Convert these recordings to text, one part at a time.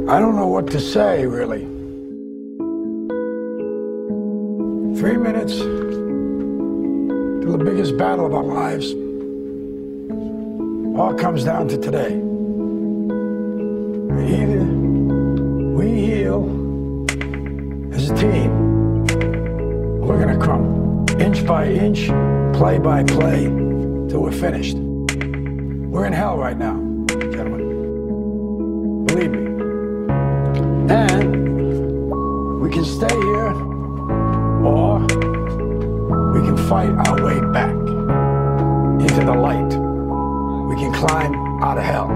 I don't know what to say, really. 3 minutes to the biggest battle of our lives. All comes down to today. Either we heal as a team, or we're gonna crumble. Inch by inch, play by play, till we're finished. We're in hell right now, gentlemen. Believe me. And we can stay here, or we can fight our way back into the light. We can climb out of hell.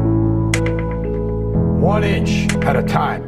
1 inch at a time.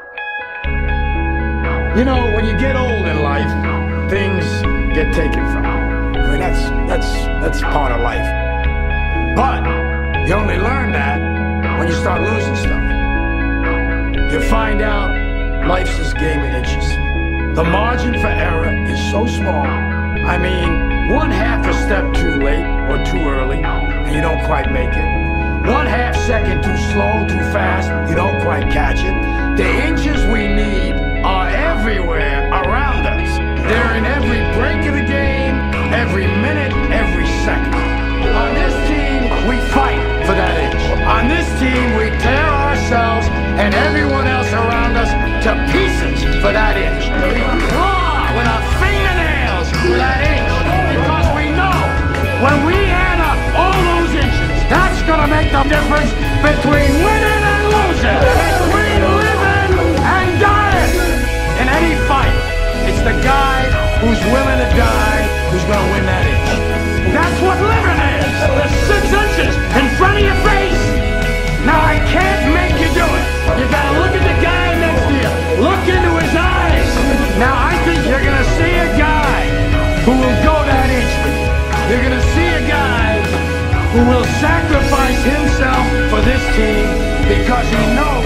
You know, when you get old in life, things get taken from you. I mean, that's part of life. But you only learn that when you start losing stuff. You find out life's this game of inches. The margin for error is so small. I mean, 1/2 a step too late or too early, and you don't quite make it. 1/2 second too slow, too fast, you don't quite catch it. The inches we need are everywhere around us. They're in every break of the game, every minute, every second. On this team, we fight for that inch. On this team, we tear ourselves and everyone else around us to pieces for that inch. We claw with our fingernails for that inch, because we know when we add up all those inches, that's gonna make the difference between winning and losing, between living and dying. In any fight, it's the guy who's willing to die who's gonna win that inch. That's what living is. There's 6 inches in front of your face. Now I can't make you do it. You gotta look at the guy next to you. Look into his eyes. Now I think you're gonna see a guy who will go that inch with you. You're gonna see a guy who will sacrifice himself for this team because he knows